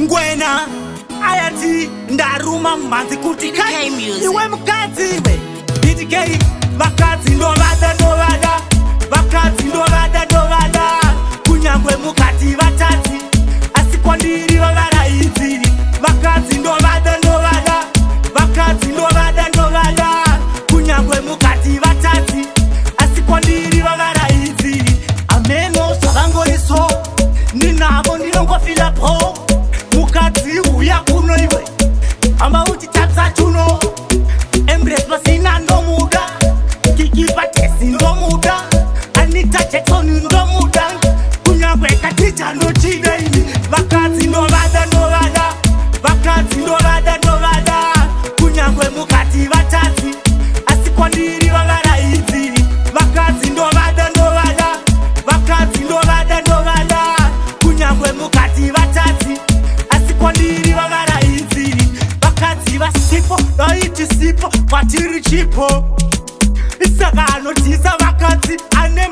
Ngwena ayati ndaruma mmanzi kuti kai iwe mukadzi we DK vakadzi ndovada vakadzi ndovada kunyangwe mukati vatadzi asi kwandiri vavaraidzi vakadzi ndovada vakadzi ndovada kunyangwe mukati vatadzi asi kwandiri vavaraidzi ameno zvavangoriso ndinavo ndinongofila po mukadzi uya kuno iwe amba uti tatsa tuno embrace pasina ndomuda kikipa tesi ndomuda Anita Jackson ndomuda kunyangwe katita nochida ini vakadzi ndovada vakadzi ndovada kunyangwe mukati vatadzi asi kwandiri vavaraidzi vakadzi ndovada vakadzi ndovada kunyangwe mukati vatadzi asi kwandiri vavaraidzi vakadzi vasipo vaiti sipo kwatiri chipo saka anotisa vakadzi ane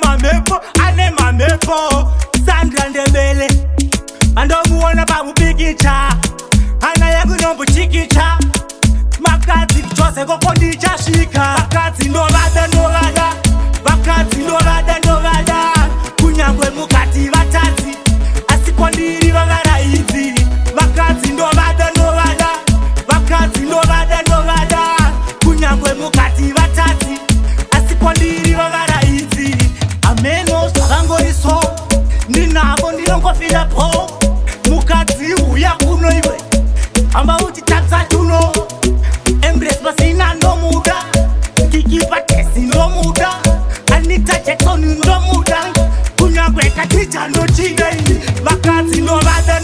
mamepo Sandra Ndebele andomuona pamupikicha ana yakunombochikicha makadzi chose koko ndichasvika vakadzi ndovada vakadzi ndovada kunyangwe mukati vatadzi asi kwandiri vavaraidzi vakadzi ndovada vakadzi ndovada kunyangwe mukati vatadzi asi kwandiri vavaraidzi ameno zvavangoriso ndinavo ndinongofira po mukadzi uya kuno iwe amba uti tatsa tuno embrace pasina ndomuda kikipa tesi ndomuda Anita Jackson ndomuda kunyangwe katita nochida ini vakadzi ndovada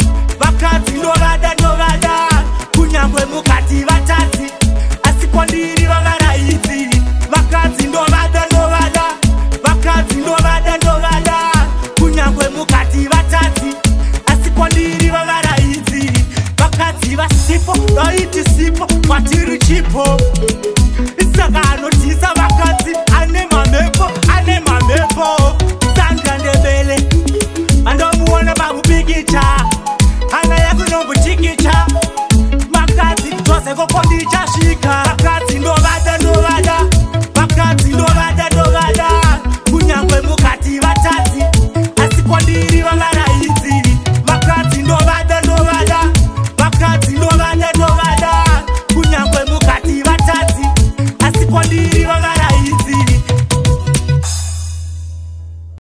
vakadzi ndovada kunyangwe mukati vatadzi asi kwandiri